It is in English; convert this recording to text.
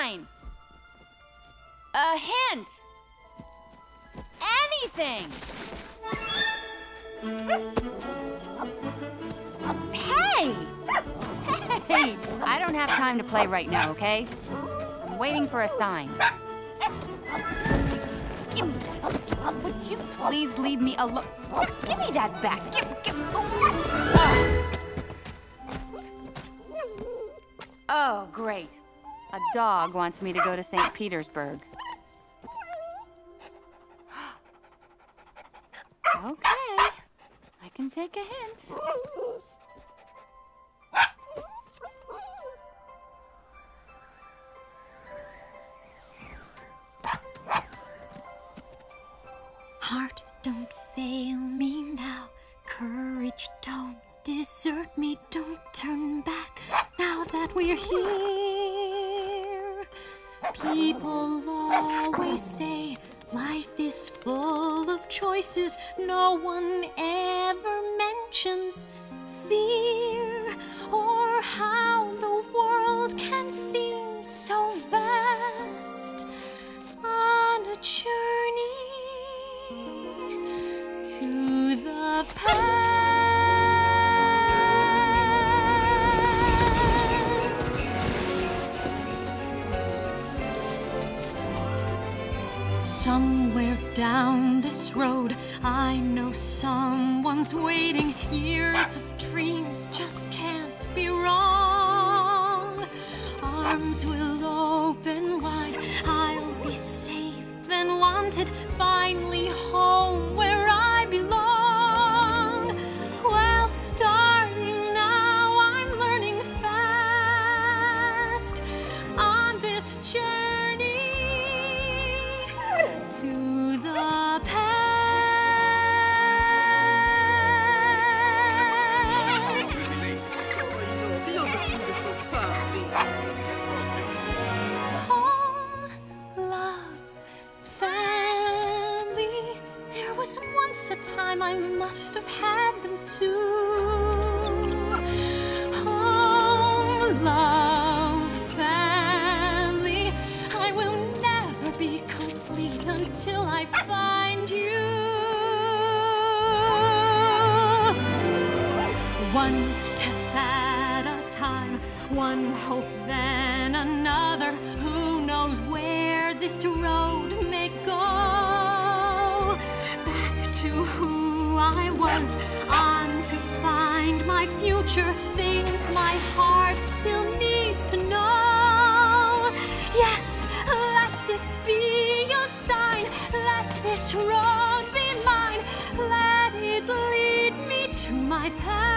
sign. A hint. Anything. Hey! Hey! I don't have time to play right now, okay? I'm waiting for a sign. Give me that. Would you please leave me alone? Give me that back. Oh, great. A dog wants me to go to St. Petersburg. Okay, I can take a hint. Heart, don't fail me now. Courage, don't desert me. Don't turn back now that we're here. People always say life is full of choices. No one ever mentions fear or how the world can seem so vast on a journey to the past. Somewhere down this road, I know someone's waiting. Years of dreams just can't be wrong. Arms will open wide, I'll be safe and wanted. Finally home where I belong. Well, starting now, I'm learning fast on this journey to the past. Home, love, family. There was once a time I must have had them too. Home, love, family. I will never be complete until I find you. One step at a time, one hope then another. Who knows where this road may go? Back to who I was, on to find my future. Things my heart still needs to know. Yes, let this be a sign. Let this road be mine. Let it lead me to my path.